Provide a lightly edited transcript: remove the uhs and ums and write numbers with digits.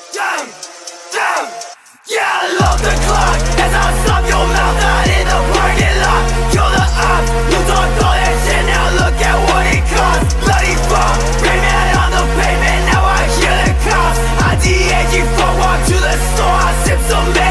Yeah, I love the clock as I slap your mouth out in the parking lot. Kill the ops, you talk all that shit, now look at what it costs. Bloody fuck, Rayman on the pavement, now I hear the cops. I DAG, walk to the store, I sip some